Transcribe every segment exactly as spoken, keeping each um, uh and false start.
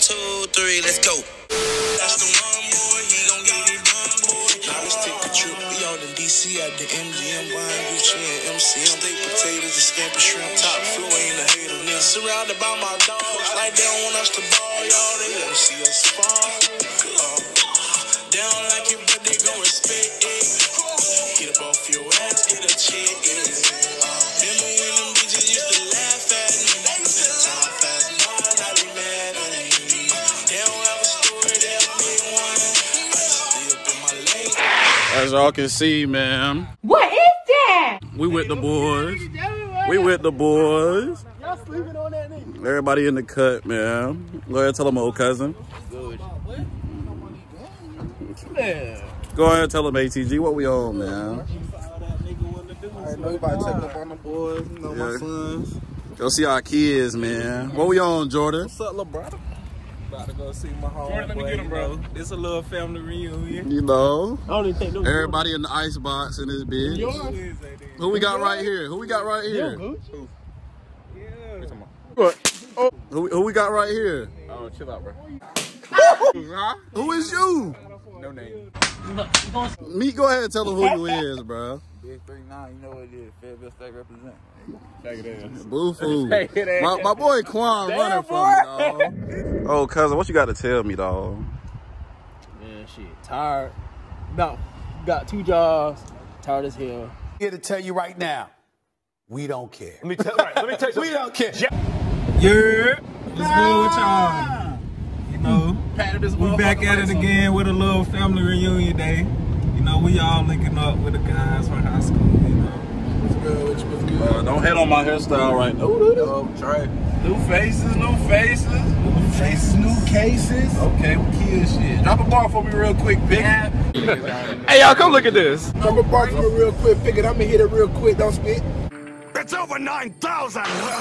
two, three, let's go. That's the one boy, he gon' get it done, boy. Now let's take a trip. We out in D C at the M G M, buying Gucci and M C M. Steak potatoes and scampi shrimp. Top floor ain't a hater, nigga. Surrounded by my dogs, like they don't want us to ball, y'all. They wanna see us fall. Uh, they don't like it, but they gon' respect it. Get up off your ass, get a check. Uh, remember when them bitches used to laugh at me? Time fast, now I be mad at me. They don't have a story, they'll make one. I just stay up in my lane. As y'all can see, man. What is that? We with the boys. We with the boys. Y'all sleeping on that nigga. Everybody in the cut, man. Go ahead and tell them, old cousin. Good. Go ahead and tell them, A T G, what we on, man. I know you about to check up on the boys, you know, Yeah. my sons. Go see our kids, man. What we on, Jordan? What's up, little brother? About to go see my home. Jordan, let me get him, bro. It's a little family reunion. You know, I don't even think no everybody in the ice box in this bitch. Who we got right here? Who we got right here? Who, who we got right here? Oh, chill out, bro. Who is you? No name. Me, go ahead and tell them who you is, bro. Big thirty-nine, you know what it is. Fayetteville State represent. Take it in. Boo food. Take it in. My, my boy Quan Damn, running boy. from me, dog. Oh, cousin, what you got to tell me, dog? Man, shit, tired. About got two jobs. Tired as hell. Here to tell you right now, we don't care. Let me tell, right, let me tell you We don't care. Yeah, what's good with y'all? You know, we back at it again with a little family reunion day. You know, we all linking up with the guys from high school, you know. What's good? What's, what's good? Uh, don't hit on my hairstyle right now. Yo, Trey. New faces, new faces. New Faces, new cases. Okay, we kill shit. Drop a bar for me real quick, Big. Hey, y'all, come look at this. Drop a bar for me real quick. Pick it. I'm gonna hit it real quick. Don't spit. It's over nine thousand.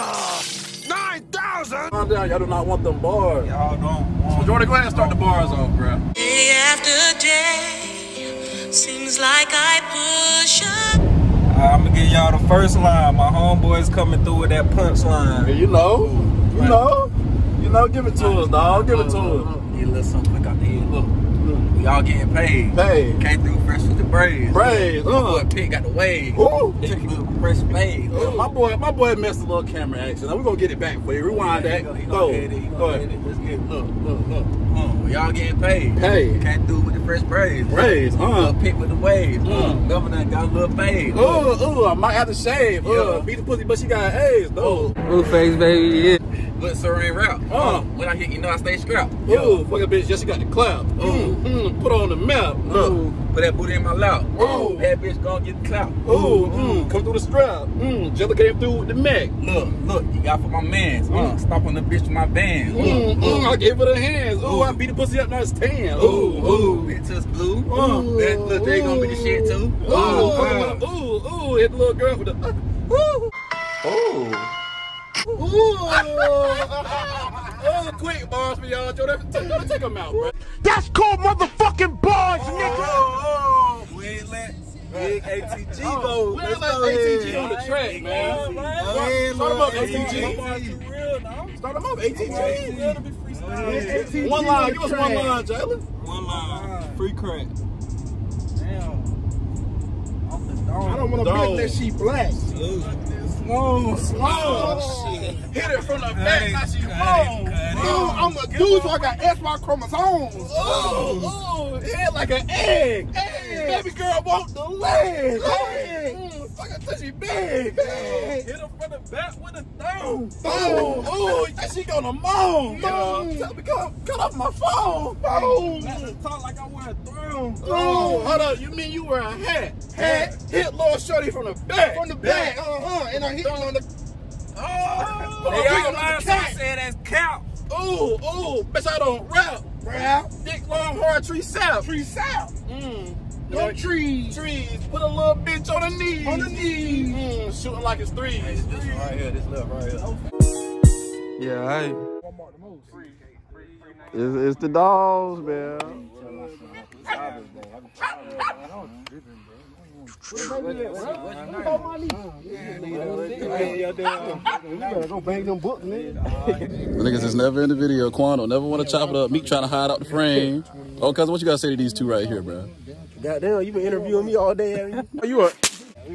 nine thousand. Calm down, y'all do not want them bars. Y'all don't want. Jordan, go ahead and start the bars off, bro. Day after day, seems like I push up. I'm gonna give y'all the first line. My homeboy's coming through with that punch line. You know, you know, you know, give it to us, dog. Give it to us. Get a little something quick out the head. Look, we all getting paid. Hey, Came through fresh with the braids. braids, My uh. boy Pig got the wave. Woo. Took a little fresh fade. Uh, my boy, my boy messed a little camera action. Now we gonna get it back for you. Rewind that. He Go, gonna hit it. He go gonna ahead. hit it. Let's get it. Look, look, look. Uh, we all getting paid. Hey. Came through with the fresh braids. Braids, huh? Little Pig with the waves. Uh. Uh. Governor got a little fade. Oh, oh, I might have to shave. Uh, Yeah. beat the pussy, but she got AIDS, though. Blue face, baby. Yeah. But so ain't rap. Uh. Uh. When I hit, you know I stay scrapped. Oh, fucking bitch, just she got the clap. Mm, mm, put her on the map. Look, put that booty in my lap. Ooh. That bitch gonna get the clout. Oh, mm, come through the strap. Mm, Jella came through with the Mac. Look, look, you got for my mans. Uh, stop on the bitch with my bands. Mm, mm, I gave her the hands. Oh, I beat the pussy up, now it's tan. Ooh, Ooh, ooh, bitch is blue. Uh, that little J gonna be the shit too. Ooh, Uh, ooh, ooh, ooh, hit the little girl with the. Uh, ooh. oh. Ooh. Oh, quick bars for y'all, Joe. Take, take them out, bro. That's called motherfucking bars, nigga. Oh, we ain't let Big A T G go. We Let's ain't let go A T G ahead. on the track, man. Man, Start 'em up, A T G. G. Start them up, A T G. A T G. One line, give us one line, Jalen. One line. Free crack. I don't want to Dog. bet that she black. Slow, Oh, shit. Hit it from the back, now she home. Oh, I'm a dude, so I got S Y chromosomes. Oh, oh, head like an egg. Egg. Baby girl want the leg. Leg. Mm, fucking touchy big. Big. Hit her from the back with a thumb. Oh, oh, she gonna moan. Moan. Tell me, cut, cut off my phone. Oh, Talk like I wear a throne. oh, hold up. You mean you wear a hat? Hat. Hit Lord Shorty from the back. From the back, uh-huh, and I hit you on the... Oh, Hey, y'all on lying, the so I cat. said that's cow. Ooh, ooh, bitch, I don't rap. Rap. Dick long, hard tree south. Tree south. Mm. No trees. Trees. Put a little bitch on the knees. On the knees. Mm, shooting like it's threes. Hey, this one right here, this left right here. Yeah, I. It's, it's the dogs, man. Go bang them books, man. The niggas is never in the video. Quan don't never want to chop it up. Meek trying to hide out the frame. Oh, cuz what you gotta say to these two right here, bro? Goddamn, you been interviewing me all day, haven't you? You are.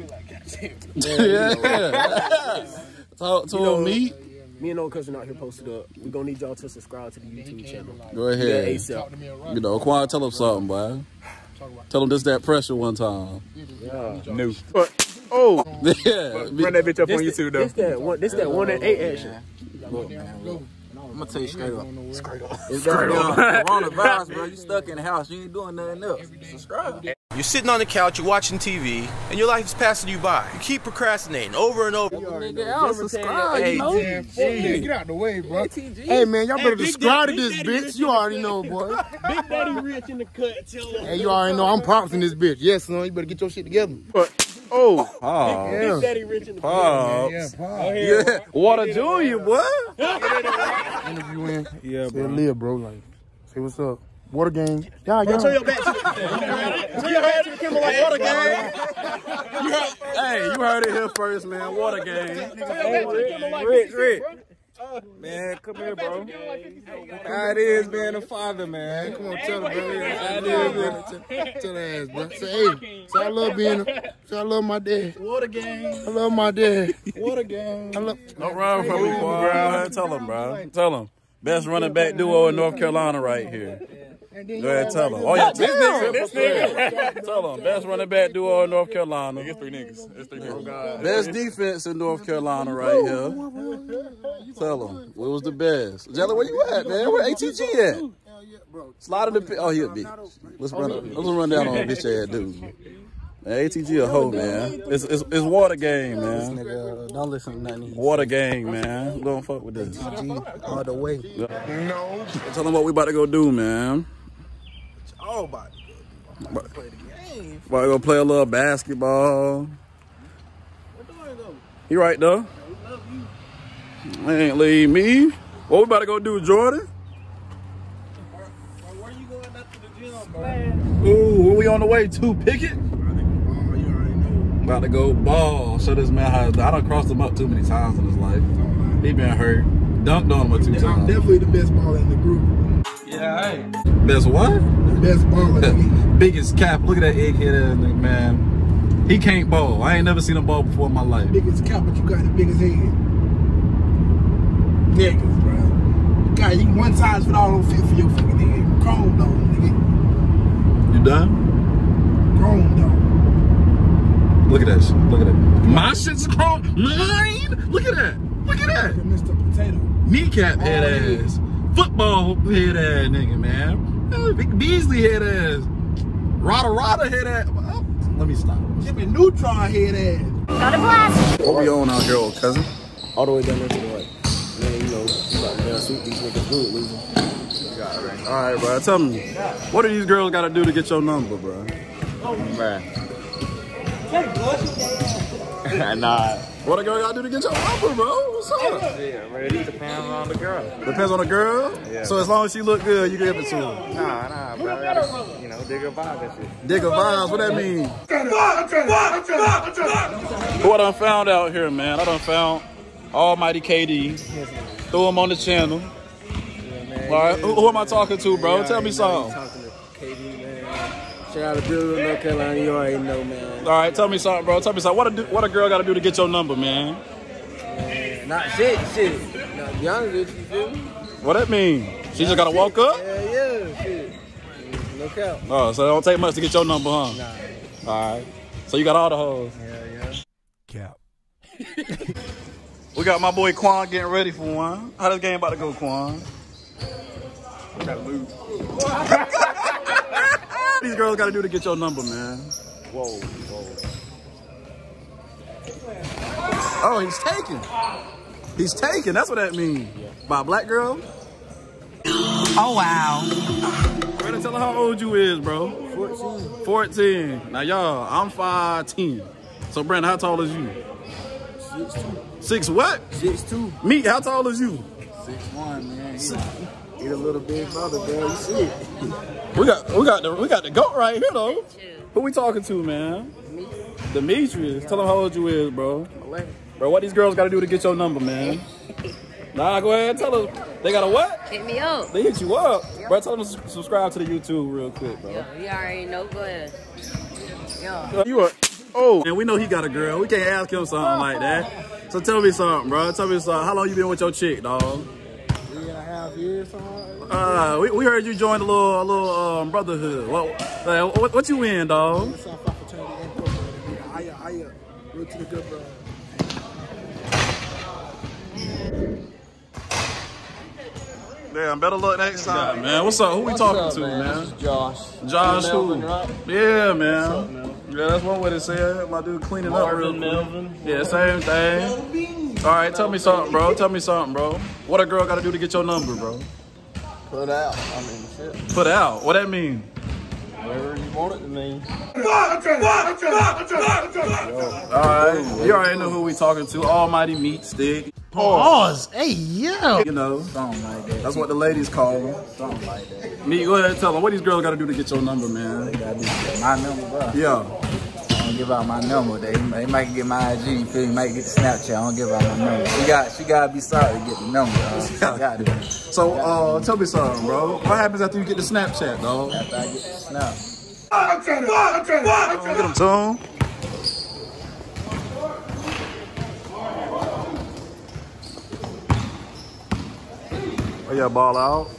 Yeah. Talk to him, Meek. Me and no cousin out here posted up. We're gonna need y'all to subscribe to the YouTube channel. Go ahead. Yeah, ASAP. You know, Quan, tell him something, boy. Tell him this that pressure one time. Yeah. New. Oh. Yeah. Run that bitch up on YouTube, though. This that one, this that one and eight action. Look, man, look. I'm gonna tell you straight up. Straight up. It's straight up. Coronavirus, bro. You stuck in the house. You ain't doing nothing else. Subscribe. You're sitting on the couch, you're watching T V, and your life is passing you by. You keep procrastinating over and over. Nigga, I'll subscribe. Hey, You know? hey, get out the way, bro. Hey, man, y'all better subscribe to this bitch. You already know, boy. Big Daddy Rich in the cut. Tell him. Hey, you already know I'm props in this bitch. Yes, son, you better get your shit together. Oh. Oh. Big Daddy Rich in the cut. Oh. Yeah, Yeah. Water Junior, boy. interviewing. Yeah, Say live, bro. Like, say what's up. Water game. Yeah, yeah. Turn your back to the, turn your back to the camera like water game. You heard, hey, you heard it here first, man. Water game. Hey, Rich, Rich. Man, come here, bro. How it is being a father, man. Come on, tell her, bro. How it is, man. Tell, tell her ass, bro. Say, hey, say I love being, a, say I love my dad. Water game. I love my dad. Water game. I love. Don't run from me, bro. Tell him, bro. Tell him. Best running back duo in North Carolina right here. Go ahead, tell him. Oh, yeah, this nigga. This nigga. Tell him. Best running back duo in North Carolina. It's three niggas. It's three niggas. Best defense in North Carolina right here. Tell him. What was the best? Jelly, where you at, man? Where A T G at? Slide in the pit. Oh, he a bitch. Let's run, let's run down on a bitch ass dude. Man, A T G a hoe, man. It's, it's, it's water game, man. Nigga, don't listen to nothing. Water gang, man. Don't fuck with this. All the way. No. Tell them what we about to go do, man. All about it. About to play the game. About to go play a little basketball. You right though? Ain't leave me. What we about to go do, Jordan? Where you going after the gym, bro? Ooh, where we on the way to? Picket? About to go ball. Show this man how I done crossed him up too many times in his life. He been hurt. Dunked on him a two I'm times. definitely the best baller in the group. Yeah, hey. Best what? The best baller. Biggest cap. Look at that egghead ass nigga, man. He can't ball. I ain't never seen him ball before in my life. Biggest cap, but you got the biggest head. Niggas, bro. God, you one size fit all don't fit for your fucking head. Chrome though, nigga. You done? Chrome though. Look at that shit. Look at that. My shit's chrome. Mine? Look at that. Look at that. Mister Potato. Kneecap head ass. Football head ass nigga, man. Uh, Big Beasley head ass. Rada Rada head ass. Oh, let me stop. Jimmy Neutron head ass. Got a blast. What we on out here, old cousin? All the way down there to the right. Man, you know, you about to down sweep these niggas good, losing. All right, bro. Tell me, what do these girls got to do to get your number, bro? Nah. What a girl got to do to get your number, bro? What's up? Yeah, man, it depends on the girl. Depends on the girl? Yeah. So as long as she look good, you give it to her. Nah, nah, bro. I gotta, you know, dig a vibe and shit. Dig a vibes, what that mean? What I done found out here, man, I done found Almighty K D. Threw him on the channel. Yeah, All right, who, who am I talking to, bro? Tell me something. Talking to K D, man. Shout out to Bill, North Carolina. You already know, man. All right, tell me something, bro. Tell me something. What a, what a girl got to do to get your number, man? man not shit, shit. Now, to be honest with you, you feel me? What that mean? She just got to walk up? Yeah, yeah, shit. No cap. Oh, so it don't take much to get your number, huh? Nah. All right. So you got all the hoes. Yeah, yeah. Cap. We got my boy Quan getting ready for one. How this game about to go, Quan? Gotta lose. These girls got to do to get your number, man. Whoa, whoa. Oh, he's taking. He's taking. That's what that means. Yeah. By a black girl? Oh, wow. Better tell her how old you is, bro. fourteen. fourteen. Now, y'all, I'm five ten. So, Brandon, how tall is you? six two. Six what? six two. Me, how tall is you? six one, man. He a little big brother, bro. You see it. We got we got the we got the goat right here though. Who we talking to, man? Me. Demetrius, tell them how old you is, bro. Bro, what these girls gotta do to get your number, man? Nah, go ahead, tell them. They gotta what? Hit me up. They hit you up. Yep. Bro, tell them to subscribe to the YouTube real quick, bro. Yo, you already know, go ahead. Yo. You are, oh. And we know he got a girl. We can't ask him something like that. So tell me something, bro. Tell me something. How long you been with your chick, dog? Three and a half years, something. Uh, we, we heard you joined a little, a little um, brotherhood. What, like, what, what you in, dog? I, I, root to the good brother. Damn, better luck next time, yeah, man. What's up? Who we What's talking up, to, man? man? This is Josh. Josh who? Melvin, right? Yeah, man. Up, man. Yeah, that's one way to say it. My dude cleaning Marvin, up real quick. Melvin. Yeah, same thing. All right, tell me something, bro. Tell me something, bro. What a girl got to do to get your number, bro? Put out. I mean, shit. Put out. What that mean? Whatever you want it to mean. All right, you already know who we talking to. Almighty Meat Stick. Pause. Hey, yo. You know, Something like that. that's what the ladies call them. Something like that. Meat, go ahead and tell them. What these girls got to do to get your number, man? They gotta be my number, bro. Yeah. I don't give out my number. They, they might get my agin, feel me? Might get the Snapchat. I don't give out my number. She got, she gotta be sorry to get the number. Dog. She got it. So, uh, tell me something, bro. What happens after you get the Snapchat, dog? After I get the snap. Get them tuned. Oh yeah, ball out.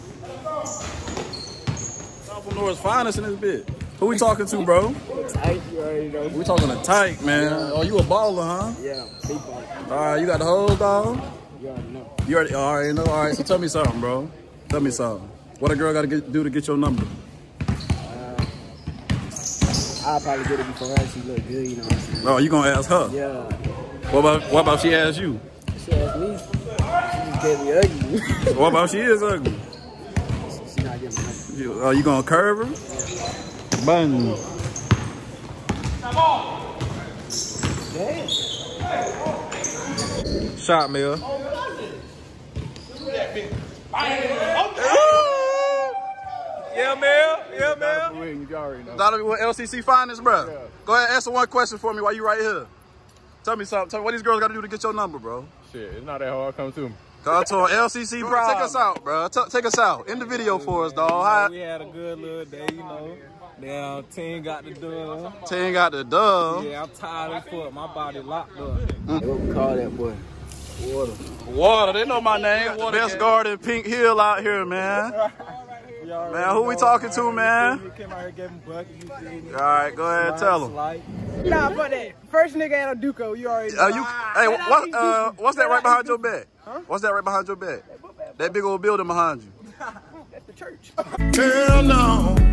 From North's finest in this bit. Who we talking to, bro? Tight, you already know. We talking to Tyke, man. Yeah. Oh, you a baller, huh? Yeah, big baller. All right, you got the whole dog? You already know. You already, already know? All right, so tell me something, bro. Tell me something. What a girl got to get, do to get your number? Uh, I'll probably get it before her. She look good, you know what I'm saying? Oh, you gonna ask her? Yeah. What about, what about she ask you? She asked me. She just gave me ugly. What about she is ugly? She, she not getting my number. You, uh, you gonna curve her? Bang. Damn. Shot mill. Yeah, Mel. Yeah, Mel. You already know. Daughter with L C C finest, bro. Yeah. Go ahead, answer one question for me while you right here. Tell me something. Tell me what these girls got to do to get your number, bro. Shit, it's not that hard. Come to me. Come to L C C, bro. Take us out, bro. T take us out. End the video for us, dog. Hi. We had a good little day, you know. Now, ten got the dub. ten got the dub. Yeah, I'm tired as fuck. My body locked up. Mm. What we call that boy? Water. Water. They know my name. Water. Best garden, Pink Hill out here, man. Man, who we talking to, man? All right, go ahead, tell them. Nah, but that first nigga at a Duco, you already know. Uh, you, hey, what, uh, what's that right behind your back? Huh? What's that right behind your back? That big old building behind you. That's the church. Girl, no.